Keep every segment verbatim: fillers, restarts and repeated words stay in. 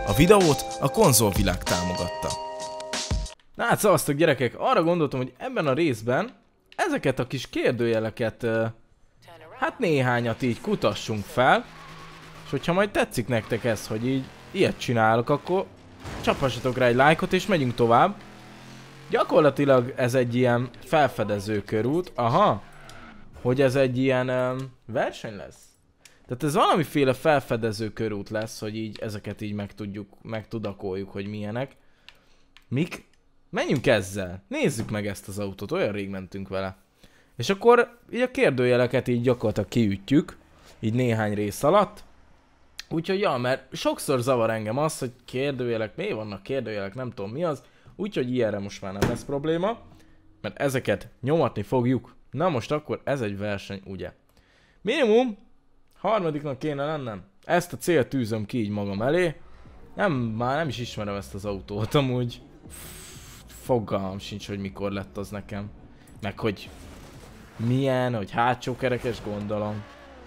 A videót a konzolvilág támogatta. Na hát szavaztok gyerekek, arra gondoltam, hogy ebben a részben ezeket a kis kérdőjeleket, hát néhányat így kutassunk fel. És hogyha majd tetszik nektek ez, hogy így ilyet csinálok, akkor csapassatok rá egy lájkot és megyünk tovább. Gyakorlatilag ez egy ilyen felfedező körút. Aha, hogy ez egy ilyen um, verseny lesz. Tehát ez valamiféle felfedező körút lesz, hogy így ezeket így meg tudjuk, meg tudakoljuk, hogy milyenek. Mik? Menjünk ezzel. Nézzük meg ezt az autót, olyan rég mentünk vele. És akkor így a kérdőjeleket így gyakorlatilag kiütjük, így néhány rész alatt. Úgyhogy ja, mert sokszor zavar engem az, hogy kérdőjelek, miért vannak kérdőjelek, nem tudom mi az. Úgyhogy ilyenre most már nem lesz probléma, mert ezeket nyomatni fogjuk. Na most akkor ez egy verseny, ugye? Minimum harmadiknak kéne lennem. Ezt a célt tűzöm ki így magam elé. Nem, már nem is ismerem ezt az autót amúgy. Fogalmam sincs, hogy mikor lett az nekem. Meg hogy milyen, hogy hátsó kerekes, gondolom.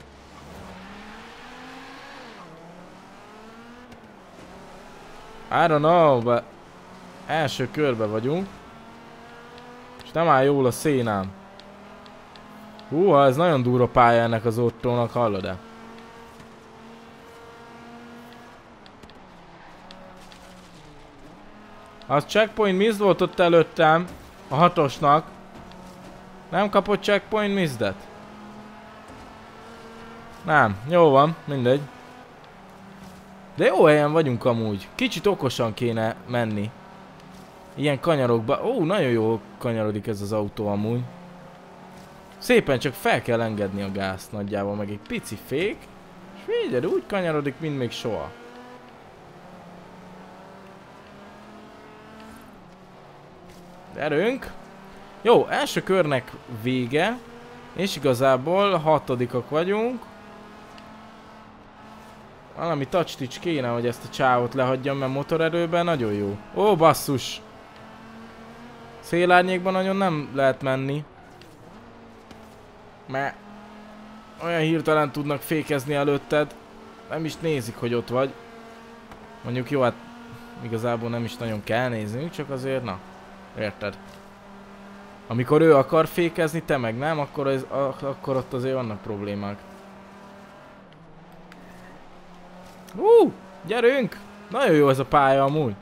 I don't know, but első körbe vagyunk. És nem áll jól a szénám. Húha, ez nagyon durva pálya ennek az autónak, hallod-e? Az checkpoint missed volt ott előttem. A hatosnak. Nem kapott checkpoint missed-et? Nem, jó van, mindegy. De jó helyen vagyunk amúgy. Kicsit okosan kéne menni. Ilyen kanyarokba. Ó, nagyon jó kanyarodik ez az autó amúgy. Szépen csak fel kell engedni a gázt nagyjából, meg egy pici fék. És figyelj, úgy kanyarodik, mint még soha. Erőnk. Jó, első körnek vége. És igazából hatodikak vagyunk. Valami touch-tics kéne, hogy ezt a csávot lehagyjam, mert motorerőben nagyon jó. Ó, basszus! Szélárnyékban nagyon nem lehet menni. Mert olyan hirtelen tudnak fékezni előtted. Nem is nézik, hogy ott vagy. Mondjuk jó, hát igazából nem is nagyon kell nézni, csak azért, na, érted? Amikor ő akar fékezni, te meg nem, akkor, ez, akkor ott azért vannak problémák. Hú, gyerünk! Nagyon jó ez a pálya amúgy.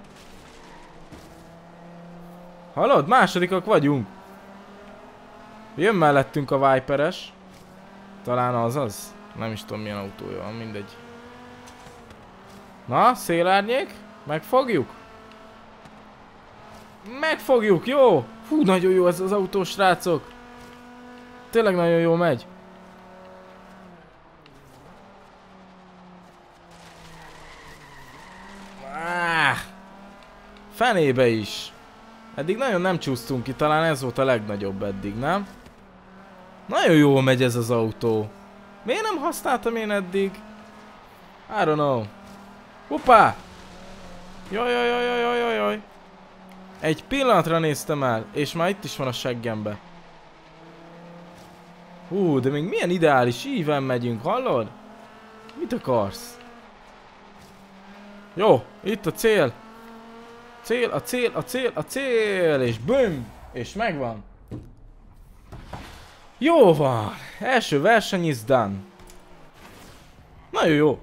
Hallod? Másodikak vagyunk. Jön mellettünk a Viperes. Talán az az. Nem is tudom milyen autója van, mindegy. Na, szélárnyék. Megfogjuk? Megfogjuk, jó! Hú, nagyon jó ez az autó, srácok. Tényleg nagyon jó megy. Fenébe is. Eddig nagyon nem csúsztunk ki, talán ez volt a legnagyobb eddig, nem? Nagyon jól megy ez az autó. Miért nem használtam én eddig? I don't know. Hoppá! Jaj, jaj, jaj, jaj, jaj, jaj. Egy pillanatra néztem el, és már itt is van a seggembe. Hú, de még milyen ideális íven megyünk, hallod? Mit akarsz? Jó, itt a cél. Cél, a cél, a cél, a cél, és bum! És megvan. Jó van. Első verseny is done. Nagyon jó.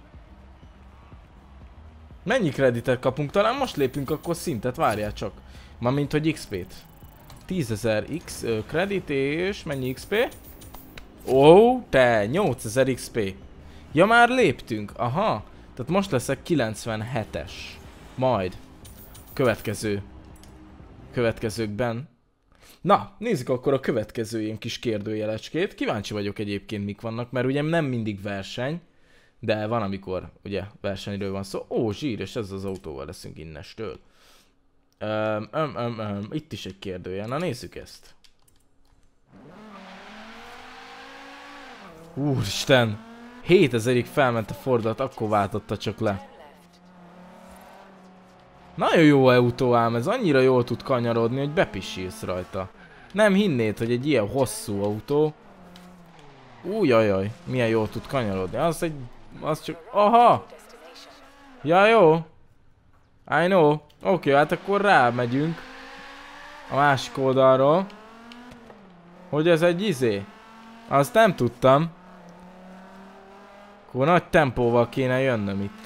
Mennyi kreditet kapunk? Talán most lépünk akkor szintet, várjál csak. Ma mint hogy iksz pét. tízezer X kredit és mennyi iksz pé? Ó, te, nyolcezer iksz pé. Ja, már léptünk, aha. Tehát most leszek kilencvenhetes. Majd. Következő. Következőkben. Na, nézzük akkor a következő ilyen kis kérdőjelecskét. Kíváncsi vagyok egyébként mik vannak, mert ugye nem mindig verseny. De van amikor, ugye, versenyről van szó. Ó, zsíros, ez az autóval leszünk innestől. Um, um, um, um. Itt is egy kérdőjel. Na, nézzük ezt. Úristen! hétezerig felment a fordulat, akkor váltotta csak le. Nagyon jó autó ám, ez annyira jól tud kanyarodni, hogy bepisílsz rajta. Nem hinnéd, hogy egy ilyen hosszú autó. Újjajjaj, milyen jól tud kanyarodni. Az egy... az csak... Aha! Ja, jó. I know. Oké, okay, hát akkor rámegyünk. A másik oldalról. Hogy ez egy izé? Azt nem tudtam. Akkor nagy tempóval kéne jönnöm itt.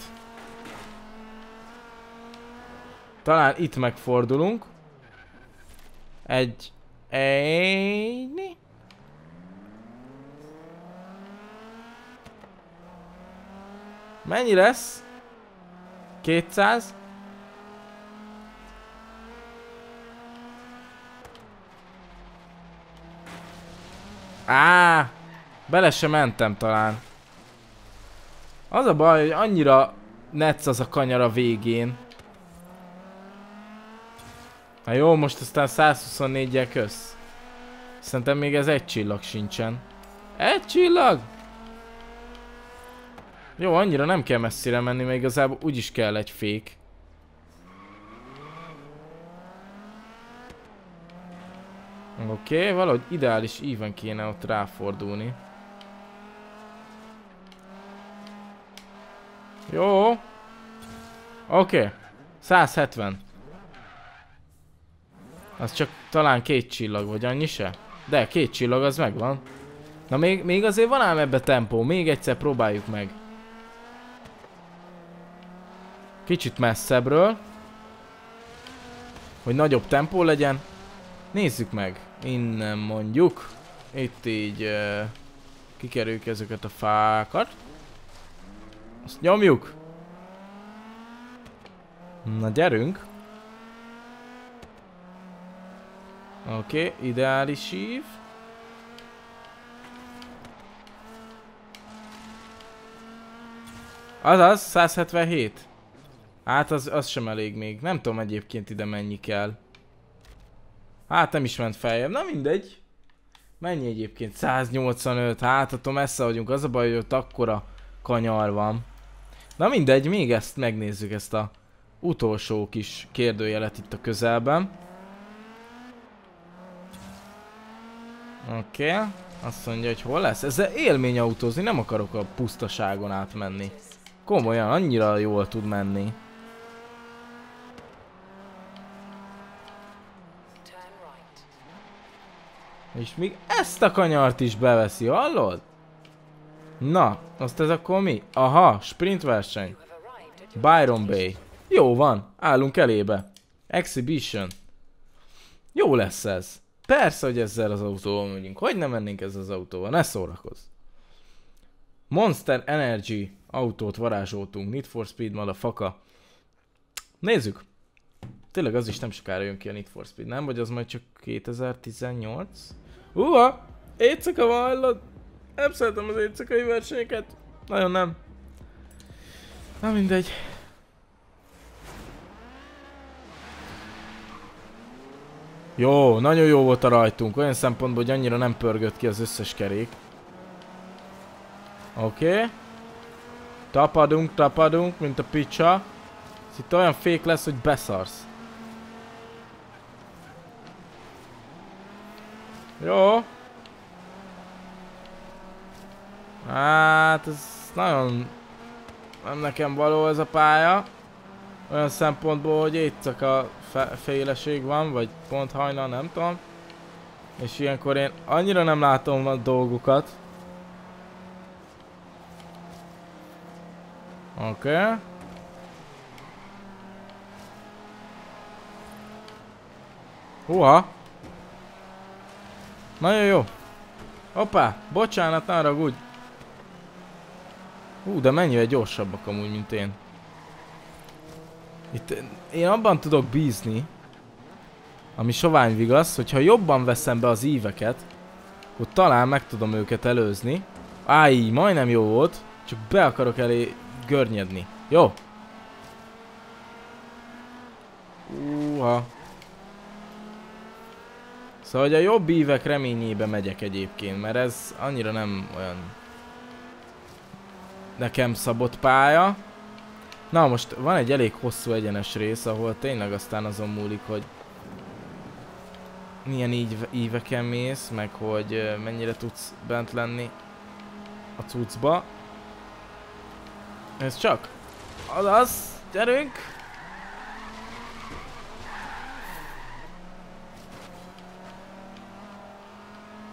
Talán itt megfordulunk. Egy... Egy... Mennyi lesz? kétszáz? Á, bele sem mentem talán. Az a baj, hogy annyira netsz az a kanyar a végén. Na jó, most aztán százhuszonnégyel kösz. Szerintem még ez egy csillag sincsen. Egy csillag? Jó, annyira nem kell messzire menni, mert igazából úgyis kell egy fék. Oké, okay, valahogy ideális íven kéne ott ráfordulni. Jó. Oké. Okay. száz hetven. Az csak talán két csillag, vagy annyi se? De, két csillag az megvan. Na még, még azért van ám ebbe tempó. Még egyszer próbáljuk meg. Kicsit messzebbről. Hogy nagyobb tempó legyen. Nézzük meg. Innen mondjuk. Itt így uh, kikerüljük ezeket a fákat. Azt nyomjuk. Na gyerünk. Oké, okay, ideális ív. Azaz, száz hetvenhét. Hát az, az sem elég még. Nem tudom egyébként ide mennyi kell. Hát nem is ment feljebb. Na mindegy. Mennyi egyébként? száz nyolcvanöt. Hát attól messze vagyunk. Az a baj, hogy ott akkora kanyar van. Na mindegy, még ezt megnézzük, ezt a utolsó kis kérdőjelet itt a közelben. Oké. Okay. Azt mondja, hogy hol lesz. Ezzel élmény autózni, nem akarok a pusztaságon átmenni. Komolyan, annyira jól tud menni. És még ezt a kanyart is beveszi, hallod? Na, azt ez akkor mi? Aha, sprint verseny. Byron Bay. Jó van, állunk elébe. Exhibition. Jó lesz ez. Persze, hogy ezzel az autóval megyünk. Hogy nem mennénk ezzel az autóval? Ne szórakozz. Monster Energy autót varázsoltunk. Need for Speed, motherfucker. Nézzük. Tényleg az is nem sokára jön ki a Need for Speed, nem? Vagy az majd csak kétezer-tizennyolc? Uha! Éjszaka van, hallod? Nem szeretem az éjszakai versenyeket. Nagyon nem. Na mindegy. Jó, nagyon jó volt a rajtunk. Olyan szempontból, hogy annyira nem pörgött ki az összes kerék. Oké. Okay. Tapadunk, tapadunk, mint a picsa. Ez itt olyan fék lesz, hogy beszarsz. Jó. Hát ez nagyon nem nekem való ez a pálya. Olyan szempontból, hogy éjszaka féleség van, vagy pont hajnal, nem tudom. És ilyenkor én annyira nem látom a dolgokat. Oké. Okay. Húha! Nagyon jó! Hoppá! Bocsánat, ne haragudj! Hú, de mennyivel gyorsabbak amúgy, mint én. Itt én abban tudok bízni, ami sovány vigasz, hogyha jobban veszem be az íveket, akkor talán meg tudom őket előzni. Áj, majdnem jó volt, csak be akarok elé görnyedni. Jó? Húha! Szóval, hogy a jobb ívek reményébe megyek egyébként, mert ez annyira nem olyan nekem szabott pálya. Na most van egy elég hosszú egyenes rész, ahol tényleg aztán azon múlik, hogy milyen ív íveken mész, meg hogy mennyire tudsz bent lenni a cuccba. Ez csak. Azaz, gyerünk!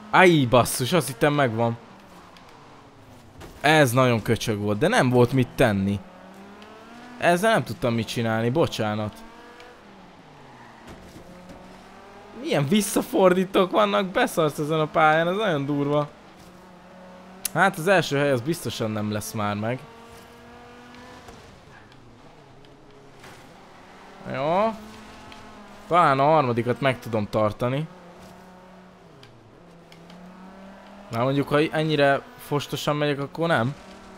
Áj, basszus, azt hittem megvan. Ez nagyon köcsög volt, de nem volt mit tenni. Ezzel nem tudtam mit csinálni, bocsánat. Milyen visszafordítók vannak, beszarsz ezen a pályán, ez nagyon durva. Hát az első hely az biztosan nem lesz már meg. Jó. Talán a harmadikat meg tudom tartani. Na mondjuk, ha ennyire fostosan megyek, akkor nem.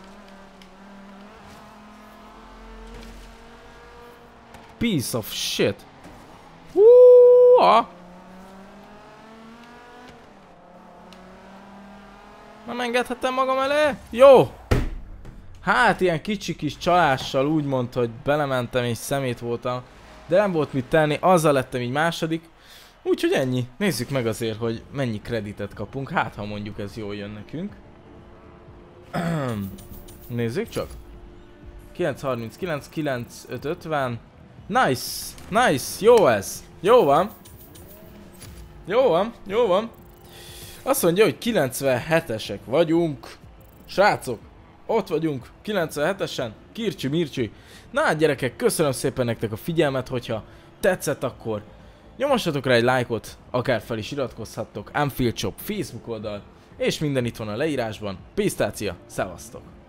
Piece of shit. Húha! Nem engedhetem magam elé? Jó! Hát ilyen kicsi kis csalással úgy mondta, hogy belementem és szemét voltam. De nem volt mit tenni, azzal lettem így második. Úgyhogy ennyi. Nézzük meg azért, hogy mennyi kreditet kapunk. Hát ha mondjuk ez jól jön nekünk. Nézzük csak. kilenc harminckilenc, kilenc ötven. Nice! Nice! Jó ez! Jó van! Jó van! Jó van! Azt mondja, hogy kilencvenhetesek vagyunk. Srácok! Ott vagyunk, kilencvenhetesen, kircsi mircsi. Na hát gyerekek, köszönöm szépen nektek a figyelmet, hogyha tetszett, akkor nyomossatok rá egy lájkot, akár fel is iratkozhattok, Unfiled Shop Facebook oldal, és minden itt van a leírásban. Pisztácia, szevasztok!